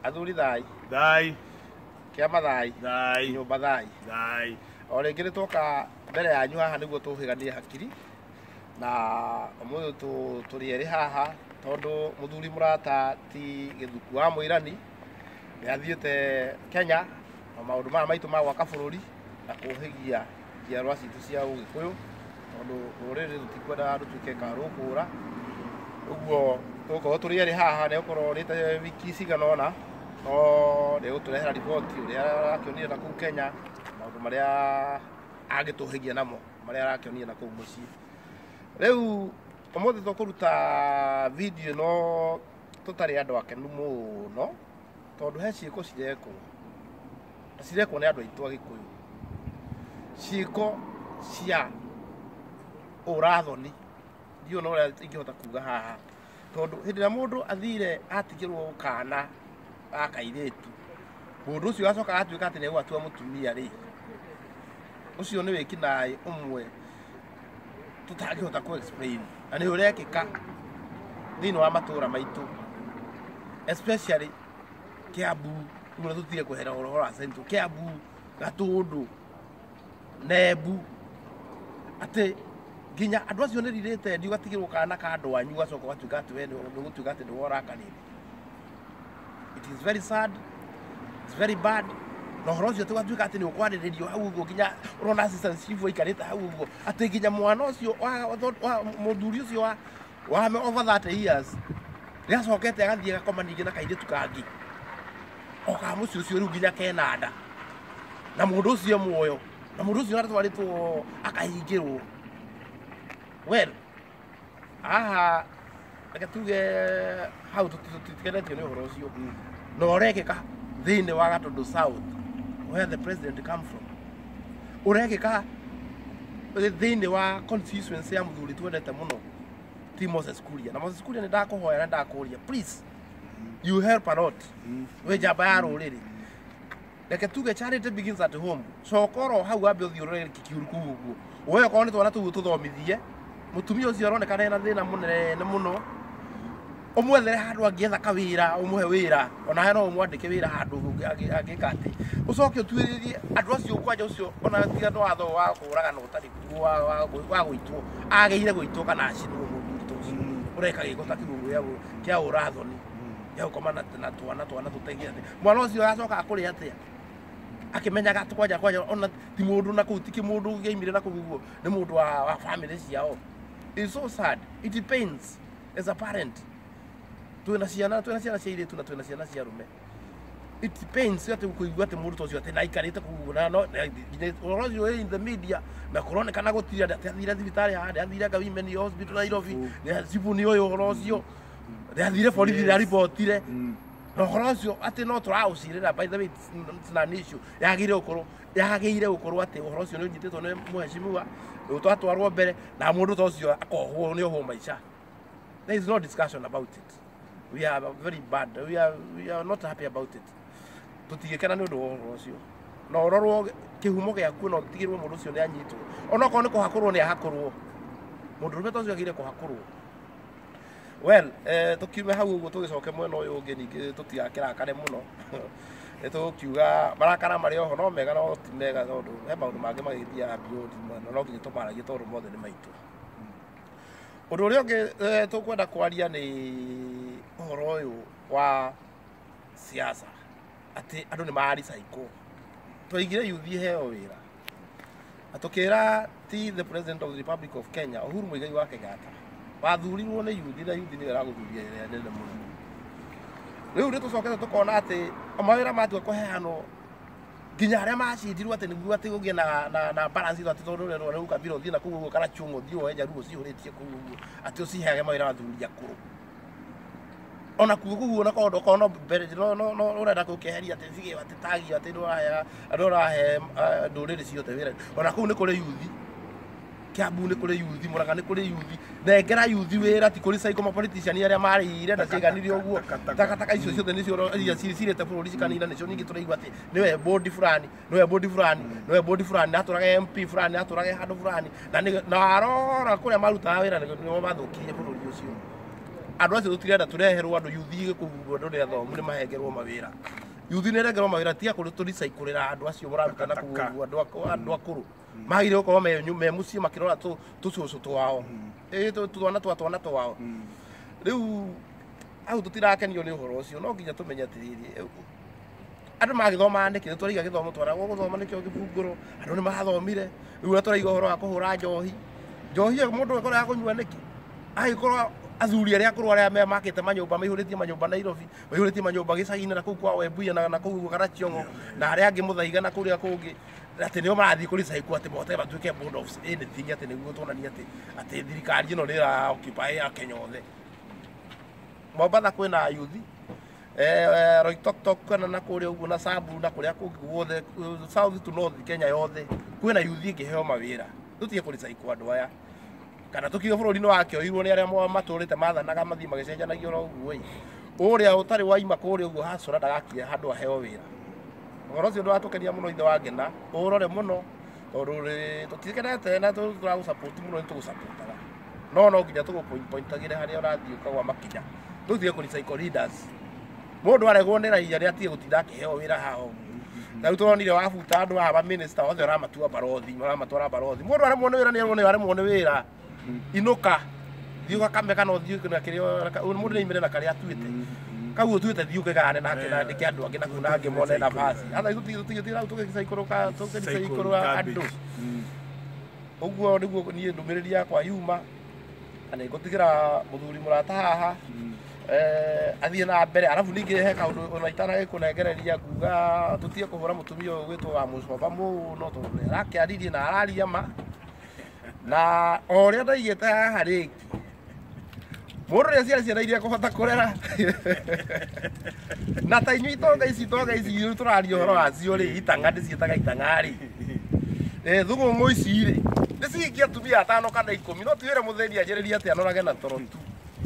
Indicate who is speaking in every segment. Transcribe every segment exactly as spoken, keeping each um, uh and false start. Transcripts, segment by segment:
Speaker 1: Athuri thai.
Speaker 2: Thai.
Speaker 1: Kiama thai.
Speaker 2: Thai.
Speaker 1: Nyumba thai.
Speaker 2: Thai.
Speaker 1: O rĩngĩ nĩ twoka mbere yanyu haha nĩguo tũhĩganie hakiri na ũmũthĩ tũrĩ erĩ haha tondũ mũthuri mũrata ti Gĩthuku wa Mũirani nĩ athiĩte Kenya na maũndũ maya maitũ ma gwaka bũrũri na kũhĩgia njiarwa citũ cia Ũgĩkũyũ tondũ rũrĩrĩ rũtikwenda rũtuĩke karũkũra. Ũguo tũgũkorwo tũrĩ erĩ haha nĩ ũkorwo rĩte wiki cigana ũna no nĩ gũtũrehera riboti ũrĩa arakĩonire na kũu Kenya maũndũ marĩa agĩtũhĩgia namo marĩa arakĩonire na kũu mũciĩ. Rĩu ũmũthĩ tũkũruta video ĩno tũtarĩ andũ akenu mũno tondũ he ciĩko cirekwo na cirekwo nĩ andũ aitũ Agĩkũyũ, ciĩko cia ũrathoni. Ndiũ no ũrĩa ingĩhota kuga haha tondũ hĩndĩ ĩrĩa mũndũ athire atigĩrwo kana ga kairĩtu, mũndũ ũcio agacoka agatuĩka atĩ nĩ egũgatua mũtumia rĩ, ũcio nĩ wĩkinaĩ ũmwe tũtangĩhota kũ explain na nĩ ũrekĩka thĩinĩ wa matũũra maitũ especially Kiambu. Rĩu tũtige kwehera ũhoro wa Central, Kiambu, Gatũndũ, Nembu, atĩ nginya andũ acio nĩ rirĩte ndi ũgatigĩrwo kana ka andũ anyu ũgacoka ũgatuĩka atĩ we nĩ ũgũtuĩka atĩ nĩ worakanĩte. It is very sad, it's very bad. Na ũhoro ũcio tũgatuĩka atĩ nĩ ũkwarĩrĩrio hau ũguo nginya ũrona assistant chief aikarĩte hau ũguo atĩ nginya mwana ũcio wa mũthuri ũcio wa wa over thirty years nĩ acokete agathiĩ agakoma ningĩ na kairĩtu kangĩ o ka mũciĩ ũcio rĩu nginya kena nda na mũndũ ũcio muoyo na mũndũ ũcio aratwarĩtwo akahingĩrwo. Well, aha reke tuge hau tũtikenetio nĩ ũhoro ũcio na ũrekĩka thĩinĩ wa Gatũndũ South where the president come from, ũrekĩka thĩinĩ wa constituency ya mũthuri twendete mũno ti Moses Kuria. Na Moses Kuria nĩ ndakũhoya na ndakũria please you help a lot we njamba ya rũrĩrĩ. Reke tuge charity begins at home. Cokoro hau ambe ũthiĩ ũrore kikiuru kũu ũguo woe okorwo nĩ twana tũu tũthomithie mũtumia ũcio aronekana ena thĩna mũnene mũno, ũmwethere handũ angĩetha kawĩra ũmũhe wĩra ona he no ũmwandĩke wĩra handũ angĩka atĩ ũcoke ũtuĩrĩrie andũ acio kwanja ũcio ona tiga no watho wa kũragana ũtarĩ wa gũitwo agĩire gũitwo kana acinwo mũndũ ũcio ũreka gĩko ta kĩu kĩa ũrathoni ya gũkoma na twana twana tũtegia atĩ mwana ũcio agacoka akũrĩa atĩa akĩmenyaga atĩ kwanja kwanja ona ti mũndũ na kũu ti kĩmũndũ gĩaimire na kũu ũguo nĩ mũndũ wa family ciao. It's so sad, it pains as a parent. Twina ciana twina ciana cia airĩtu na twina ciana cia arũme. It pains atĩ kũigua atĩ mũndũ ũcio atĩ na aikarĩte kũu na no ũhoro ũcio in the media na kũronekana gũtirĩ atĩ athire thibitarĩ haha athire Women Hospital Nairobi cibuni ũyũ ũhoro ũcio athire borithi na ribotire na ũhoro ũcio atĩ no tũraũcirĩra. By the way it's an issue yagĩrĩire gũkorwo yagĩrĩire gũkorwo atĩ ũhoro ũcio nĩ ũnyitĩtwo nĩ mũhecimiwa twatwarwo mbere na mũndũ ta ũcio akohwo nĩ ohwo maica. There is no discussion about it. We are very bad. We are, we are not happy about it. Tutigĩkena nĩ ũndũ wa ũhoro ũcio na ũrorwo kĩhumo gĩaku na ũtigĩrwo mũndũ ũcio nĩ anyitwo ona okorwo nĩ kũhakũrwo nĩ ahakũrwo mũndũ ũrĩa ta ũcio agĩrĩire kũhakũrwo. Well, eh tukiume hau ũguo tũgĩcoke mwena ũyũ ũngĩ ningĩ tũtigakĩrakare mũno nĩ tũkiuga marakara marĩ oho no mega no ti mega tondũ he maũndũ mangĩ magĩthiaga beyond na no nginya tũmaragie tondũ mothe nĩ maitũ. Ũndũ ũrĩa ũngĩ tũkwenda kwaria nĩ ũhoro ũyũ wa siasa atĩ andũ nĩ mararicycwo. Twaigire youth iheo wĩra na tũkĩra ti the president of the Republic of Kenya Uhuru Muigai wa Kenyatta wathurirwo nĩ youth na youth nĩ aragũthuria ĩrĩa nene mũno. Rĩu nĩ tũcokete tũkona atĩ mawĩra matua kũheanwo nginya arĩa macindirwo atĩ nĩguo atĩ gũgĩe na na na balance atĩ tondũ rĩu rĩu Kabila ũthiĩ na kũu ũguo kana Chung'o ũthiĩ woe Jaluo cihũrĩtie kũu ũguo atĩ ũciheage mawĩra athuri akũrũ ona kuo kũu ona kondo kono mbere no no no ũrenda gũkĩheria atĩ thige atĩ tagi atĩ ndũrahe ndũrahe ndũrĩrĩ ciothe wĩra ona kũu nĩ kũrĩ youth Kiambu nĩ kũrĩ youth Mũrang'a nĩ kũrĩ youth nengera youth wĩra ti kũrĩ cycle politician arĩa marĩire na ciganire ũguo takataka icio ciothe nĩcio cirĩte bũrũri cikanina nĩcio ningĩ tũraigua atĩ nĩwe bodi fulani nĩwe bodi fulani nĩwe bodi fulani natũrage M P fulani natũrage handũ fulani na na arora kũrĩa marutaga wĩra nĩo mathũkirie bũrũri ũcio. andu acio tutirenda tureherwo andu yuthi kuvumbwo andu ria thomu ni mahengerwo mawira yuthi ni rengerwo mawira tia kuri turi cyclera andu acio muraruta na kuvumbwo andu andu akuru magire gukorwo me me mucie makirora tu tucucu twao eh twana twa twana twao riu au tutirakenio ni uhoro ucio no nginya tumenye atiriri andu magithoma andike twariga githomo twaragwo guthoma nikio givunguro andu ni mathomire riu twariga uhoro wa kuhura njohi njohi mundu akora kunyua niki agikorwo athuri aria akuru aria me makite manyumba maihuritie manyumba Nairobi maihuritie manyumba gicagine na kuu kwa Webuye na na kuu Karationgo na aria angi muthaiga na kuria kungi ati nio marathi kuri cycle ati bote batuike board of anything ati niguo tonania ati ati thirikari ino nira occupy ya Kenya othe Mombasa kwina yuthi eh Roitoktok kana na kuria uguo na Sabu na kuria kungi guothe south to north Kenya yothe kwina yuthi ngiheo mawira tutie kuri cycle andu aya kana tukiga bururi no wakio irwo ni aria maturite mathanaga mathi magicenjanagia ro uguo uria utari waima kuri uguo hacura ndagakia handu aheo wira ngoro cio ndwatukenia muno ithe wa ngena urore muno tondu ri tutikenete na turagu support muno ni tugusupportaga no no nginya tugu point pointagire haria urathii ukagwa makinya tuthie kuri cycle leaders mundu aregwo ni raia ria tie gutinda akiheo wira hao na turonire wabuta andu aba minister othe ramatua barothi ramatwara barothi mundu aremwo ni wira ni aremwo ni aremwo ni wira inuka thiuga kameka no thiuga na kirio mundu ni imire na kari atuite kau tuite thiuga gane na kina ndike andu angi na kuna angi mone na basi hata itu tu tu tu tukisa ikoroka tukisa ikoroka andu uguo niguo ni ndumiriri yakwa yuma ana igutigira muthuri murata haha eh athie na mbere arafu ningi he kaundu ona itana gikunengereria kuga tutie kuhura mutumia uyu gwitwo wa mucoba muno to rake aririe na araria ma na oria ndaigite haha ringi mundu ria ciana ciana iria kuhota kurera na ta inyu itonga ici itonga ici turaria horo wacio ri itanga ndiciitaga itanga ri eh thugungu ici ri ndicikia atumia atano kana ikumi no tiwire mutheri anjiriria ati anorage na toro tu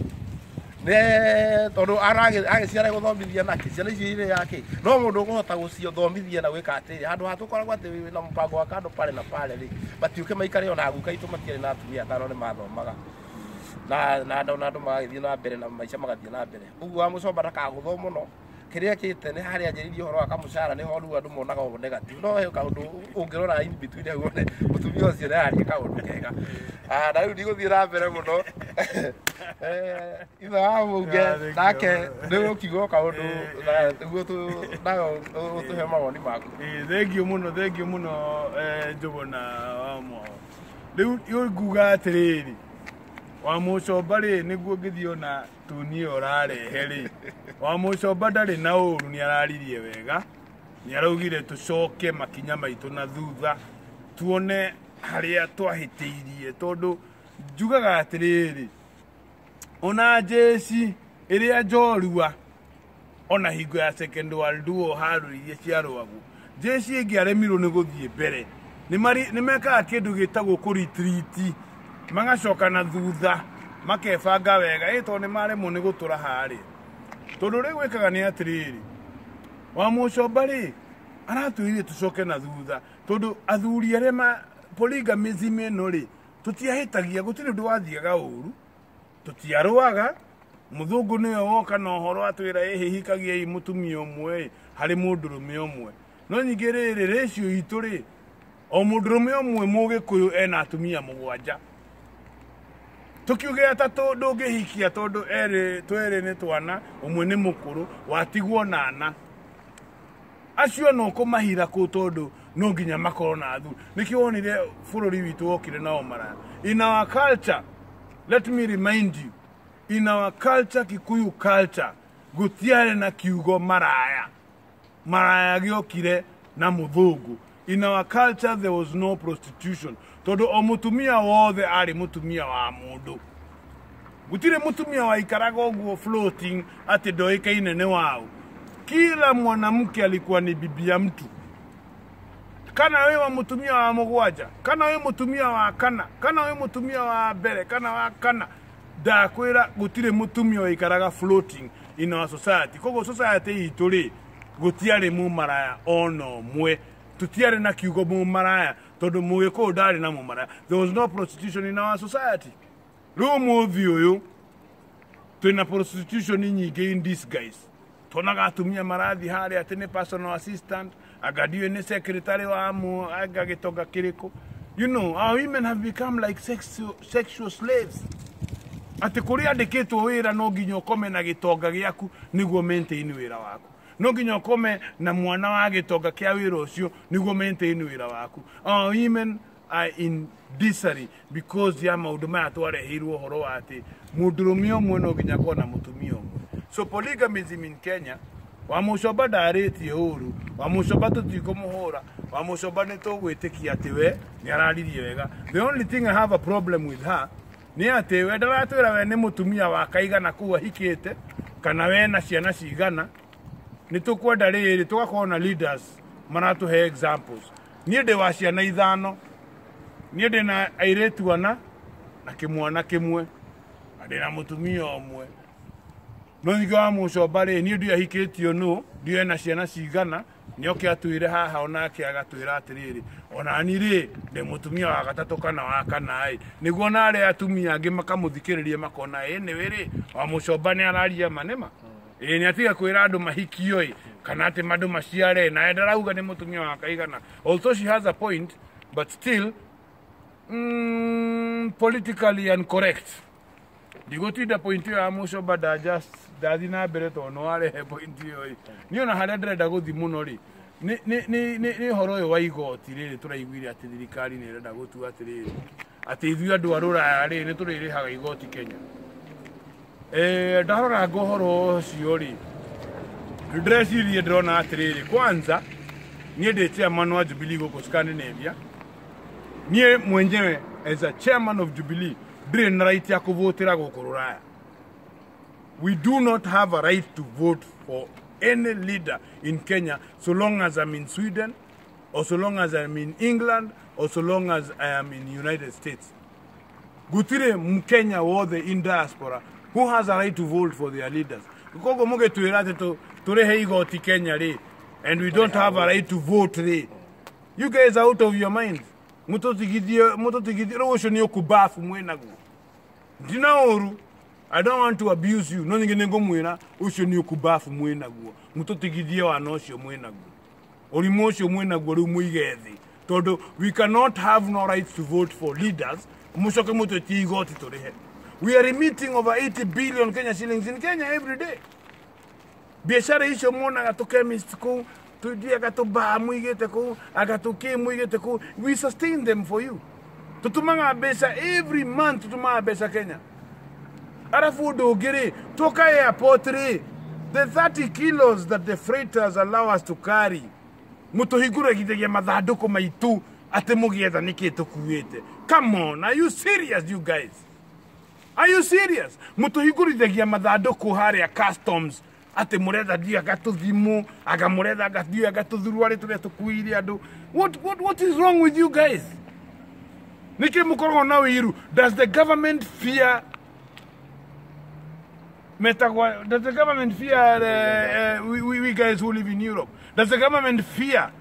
Speaker 1: ne tondu arage agiciara guthomithia na ciana ici iri yake no mundu ukuhota gucio thomithia na gwika atiri handu hatukoragwo ati na mpango wa kandu pale na pale ri batiuke maikare ona aguka itu matiari na atumia atano ni mathomaga na na ndo na ndo magithie na mbere na maica magathie na mbere uguo amucomba ndakagutho muno kiria kite ni haria njiririe horo akamucara ni horu andu monaga ugo negative no he kaundu ungirora in between aguo ne mutumia ucio ni haria kaundu kega ah na riu niguthie na mbere muno eh itha wa muge nake ni ukigo kaundu niguo tu nayo utuhe mawoni maku
Speaker 2: eh thank you muno thank you muno eh njuguna wamo riu yuguga atiriri wa mucomba ri niguo ngithio na tuni orarehe ri wa mucomba ndari na uru ni araririe wega ni araugire tucoke makinya maitu na thutha tuone haria twahitiirie tondu njugaga atiriri ona jeci iria njorua ona hingo ya second world war haruririe ciarwagu jeci ingiaremirwo ni guthie mbere ni mari ni mekaga kindu gitagwo ku retreat magacoka na thutha makebanga wega ito ni maremwo ni gutura hari tondu ri gwikaga ni atiriri wa mucomba ri aratuire tucoke na thutha tondu athuri aria ma polygamism ino ri tutiahitagia gutiri ndu wathiaga uru tutiarwaga muthungu niwe woka na horo atwira ihihikagia mutumia umwe hari mundurume umwe no nyingi riri ratio itu ri o mundurume umwe mugikuyu ena atumia mugwanja tukiuge atatu ndungihikia tondu eri tweri ni twana umwe ni mukuru watigwo nana acio no kumahira ku tondu no nginya makoro na athuri nikiwonire bururi witu wokire na omara in our culture. Let me remind you, in our culture, Kikuyu culture, gutiare na kiugo maraya maraya giokire na muthugu. In our culture there was no prostitution tondu o mutumia wothe ari mutumia wa mundu gutire mutumia wa ikaraga oguo floating ati ndoikaine ne wao. Kila mwanamke alikuwa ni bibi ya mtu, kana wewe mutumia wa mugwanja, kana wewe mutumia wa kana, kana wewe mutumia wa mbere, kana wa kana, ndakwira gutire mutumia wa ikaraga floating in our society. Kogo society ituri gutiare mu maraya ono mwe, tutiare na kiugo mu maraya tondu mugiko ndari na mu maraya. There was no prostitution in our society. Rumu thioyo twina prostitution nyingi in disguise tonaga atumia marathi hari ati ni personal assistant agadio ni secretary wa mu agagitoga kiriko. You know, our women have become like sexual, sexual slaves. Ati kuri andikitwo wira no nginya ukome na gitonga giaku niguo maintain wira waku. No nginya ukome na mwana wa gitonga kia wira ucio niguo maintain wira waku. Our women are in disarray because ya maundu maya twarehirwo horo wa ati mundurumia umwe no nginya kona mutumia umwe. So polygamism in Kenya, wa mucoba ndarĩtie ũru, wa mucoba tũtikũmũhũra, wa mucoba nĩ tũgwĩtĩkia atĩ we nĩ araririe wega. The only thing I have a problem with her nĩ atĩ we ndaratwĩra we nĩ mũtumia wa kaigana kũu ahikĩte kana we na ciana cigana. Nĩ tũkwenda rĩrĩ tũgakorwo na leaders maratũhe examples. Niĩ ndĩ wa ciana ithano, niĩ ndĩ na airĩtu ana na kĩmwana kĩmwe, na ndĩ na mũtumia ũmwe. No ngiga mucoba ri ni ndio ahikĩtio no ndio na ciana cigana nĩoke atwĩre haha ona ake agatwĩra atiriri ona ni ri ndĩ mũtumia wa gatatũ kana wa kana ai niguo na arĩa atumia angĩ makamũthikĩrĩria makona ĩ nĩ wĩrĩ wa mucoba nĩ araria manema ĩ nĩ atiga kwĩra andũ mahikio ĩ kana atĩ mandũ maciare na ndarauga nĩ mũtumia wa kaigana. Also she has a point but still mm, politically incorrect. Digotinda point ya mucoba da just dathi na mbere to no arehe point yo ni ona haria ndĩrenda gũthi mũno ri ni ni ni ni horo yo wa igoti rĩrĩ tũraiguire atĩ thirikari nĩ ĩrenda gũtua atĩrĩrĩ atĩ ithuĩ andũ a rũraya rĩ nĩ tũrĩrĩhaga igoti Kenya. Eh ndarora ngohoro ũcio ri ndĩrecirie ndĩrona atĩrĩrĩ kwanza niĩ ndĩ chairman wa Jubilee gũkũ Scandinavia. Niĩ mwenyewe as a chairman of Jubilee ndĩrĩ na right ya kũvotera gũkũ rũraya. We do not have a right to vote for any leader in Kenya so long as I'm in Sweden or so long as I'm in England or so long as I am in the United States. Gutire Mkenya wothe in diaspora who has a right to vote for their leaders. Kukogo muge tuirate to turehe igoti Kenya re and we don't have a right to vote re. You guys are out of your minds. Mutotigidie mutotigidie rosho ni okubafu mwenagu. Dinaoru I don't want to abuse you. No ngene ngomwira ucio ni okubafu mwenagu. Mutotigidie wa nocio mwenagu. Orimo ucio mwenagu ru muigethi. Todo we cannot have no rights to vote for leaders. Mucoke muto tigoti turehe. We are emitting over eighty billion Kenya shillings in Kenya every day. Biashara hizo mona gato chemist ko tudia gato ba muigete ko agato ke muigete ko we sustain them for you. Tutumanga besa every month tutumanga besa Kenya. Arafu dogere toka airport re the thirty kilos that the freighters allow us to carry. Mutohigura gidege mathanduku maitu ate mugietha nikito kuwete. Come on, are you serious you guys? Are you serious? Mutohigurithagia mathanduku haria customs ate muretha dia agatuthimu agamuretha agathio agatuthurwa ri turia tukuire andu. What what what is wrong with you guys? Niki mukorwo na wiru. Does the government fear Metagwa, does the government fear uh, uh, we, we, we guys who live in Europe? Does the government fear?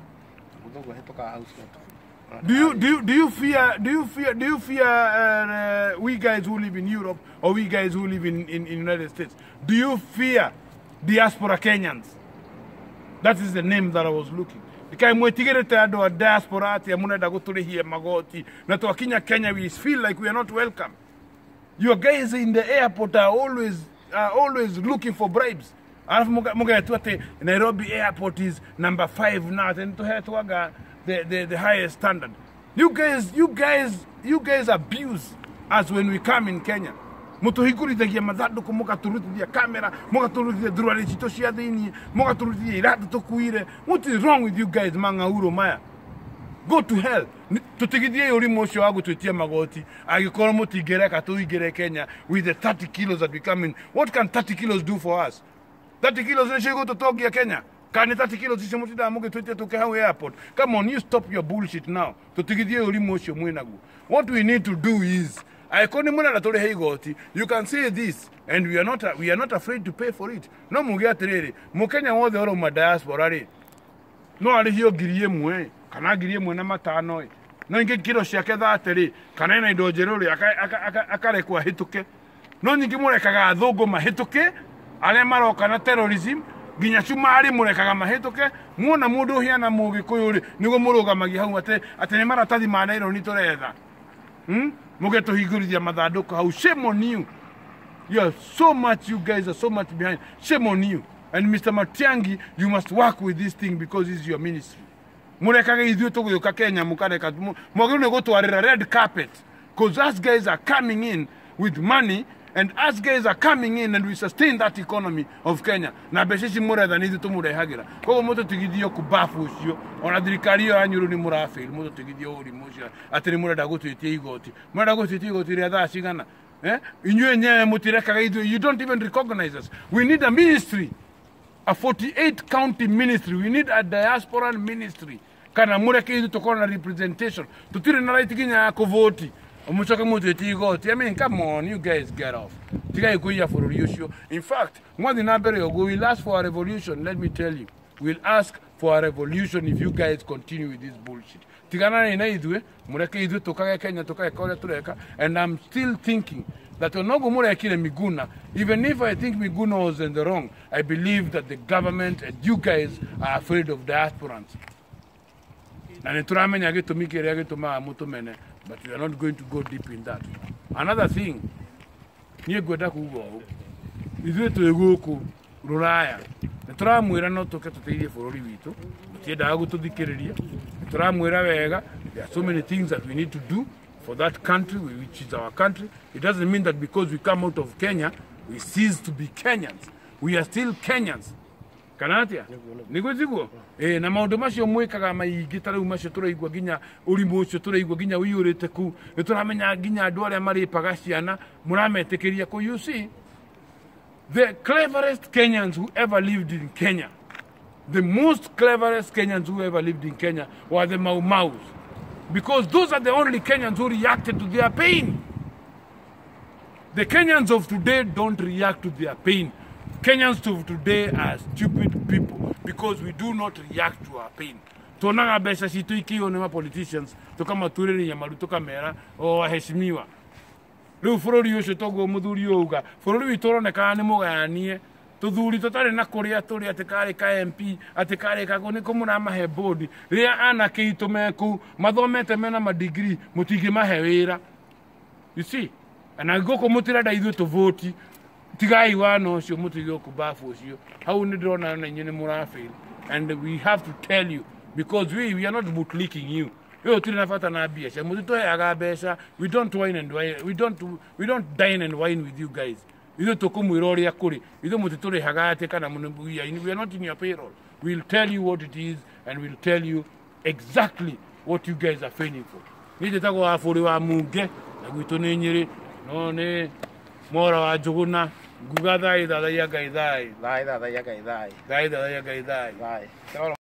Speaker 2: Do you do you do you fear do you fear do you fear uh, uh, we guys who live in Europe or we guys who live in in, in United States? Do you fear diaspora Kenyans? That is the name that I was looking. Because mwetigirete ando a diaspora ati amunenda guturihia magoti na twakinya Kenya we feel like we are not welcome. Your guys in the airport are always are always looking for bribes. Alafu muga tu ati Nairobi airport is number five now and to have to the, the the highest standard. You guys you guys you guys abuse us when we come in Kenya. Mutuhigurithagia mathanduku mugaturutithia camera mugaturutithia durari cito cia thiini mugaturutithia iratu tukuire. What is wrong with you guys mangauro maya? Go to hell. Tutigithie urimo ucio wa gutwitia magoti agikorwo mutingereka tuigere Kenya with the thirty kilos that we come in. What can thirty kilos do for us? thirty kilos ni shigo tutogia Kenya. Can thirty kilos isi mutida mugitwitia tuke hau airport. Come on, you stop your bullshit now. Tutigithie urimo ucio mwenagu. What we need to do is I koni muna na tore igoti. You can say this and we are not we are not afraid to pay for it. No mugia terere. Mukenya wothe oro ma diaspora ri. No ari hio girie mwe. Kana girie mwe na matano. No inge kiro ciake thate ri. Kana ina indo njeru ri akarekwa hituke. no nyingi murekaga athungu mahituke aria maroka na terrorism ginya cumari murekaga mahituke muona mundu hiana mugikuyu ri nigo murugamagia hau ate ate ni maratathi ma nairo ni turetha hm mugetuhingurithia mathanduku hau. Shame on you. You are so much, you guys are so much behind. Shame on you. And Mister Matiangi, you must work with this thing because it's your ministry. Murekaga ithuĩ tũgĩũka Kenya mukareka mwagĩrĩirwo nĩ gũtwarĩra red carpet because us guys are coming in with money and us guys are coming in and we sustain that economy of Kenya. Na mbeca ici mũretha nĩ ithuĩ tũmũrehagĩra. Koguo mũtũtigithio kũbabu ũcio ona thirikari ĩyo yanyu rĩu nĩ mũrafail mũtũtigithio ũrimũ ũcio atĩ nĩ mũrenda gũtwĩtia igoti. Mũrenda gũtwĩtia igoti rĩa thaa cigana? Eh? Inyuĩ nyewe mũtirekaga ithuĩ. You don't even recognize us. We need a ministry. A forty-eight county ministry. We need a diaspora ministry. Kana mureke ithu tukona representation. Tutire na right ginya ya kuvoti. Umuchoka mutwiti igoti. I mean, come on, you guys get off. Tigai kuya for revolution. In fact, mwathi na mbere yogo, we'll ask for a revolution, let me tell you. We'll ask for a revolution if you guys continue with this bullshit. Tigana na ithu, mureke ithu tukage Kenya tukage kole tureka, and I'm still thinking that onogo murekire Miguna, even if I think Miguna was in the wrong, I believe that the government and you guys are afraid of diasporans. Na nituramenya gitumi kiria gitumaga mutumene, but we are not going to go deep in that. Another thing, nie gwenda kuga u ithuĩ twĩ gũkũ Rũraya nituramwĩra no tũke tũteithie bũrũri witũ, tũtiendaga gũtũthikĩrĩria. Nituramwĩra wega, there are so many things that we need to do for that country, which is our country. It doesn't mean that because we come out of Kenya, we cease to be Kenyans. We are still Kenyans. Kanatia? Niguo tiguo? Eh, na maundu macio mwikaga maingĩ ta rĩu macio tũraigua ginya ũrimũ ũcio tũraigua ginya wĩyũrĩte ku nĩ tũramenya ginya andũ arĩa marĩpaga ciana mũrametĩkĩria ku. You see, the cleverest Kenyans who ever lived in Kenya, the most cleverest Kenyans who ever lived in Kenya were the Mau Maus, because those are the only Kenyans who reacted to their pain. The Kenyans of today don't react to their pain. Kenyans of today are stupid people because we do not react to our pain. Tuonaga mbeca citũ ikĩiywo nĩ ma politicians tũkamaturĩria maru tũkamera o aheshimiwa. Rĩu bũrũri ũcio toguo mũthuri ũuga bũrũri witũ ũronekaga nĩ mũgayanie, tũthuri tũtarĩ na kũrĩa tũrĩ atĩ karĩ ka M P atĩ karĩ kago nĩ kũmũramahe bodi rĩrĩa anake itũ me kũu mathomete mena madigiri mũtingĩmahe wĩra. You see, na gũkũ mũtirenda ithuĩ tũvoti tigai wano ũcio mũtige kũbabu ũcio hau nĩ ndĩrona na inyuĩ nĩ mũrafail, and we have to tell you because we, we are not bootlicking you. Yo tuli nafata na biasha mutitoyaga mbeca. We don't wine and wine. We don't we don't dine and wine with you guys. Ithu tukumwira uria kuri. Ithu mutituri hagate kana munubuya. We are not in your payroll. We'll tell you what it is and we'll tell you exactly what you guys are feigning for. Nite tago afuri wa munge na gwitu ni Nyeri no ne mora wa Njuguna nguga thai thai ya gaithai
Speaker 1: thai thai ya gaithai
Speaker 2: thai thai ya gaithai
Speaker 1: thai.